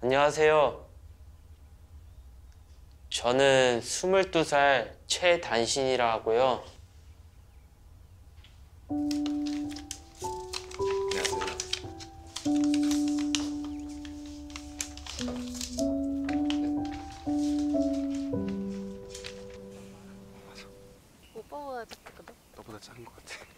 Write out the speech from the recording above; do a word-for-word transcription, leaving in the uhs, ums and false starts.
안녕하세요. 저는 스물두 살 최단신이라 하고요. 오빠보다 작거든? 너보다 작은 것 같아.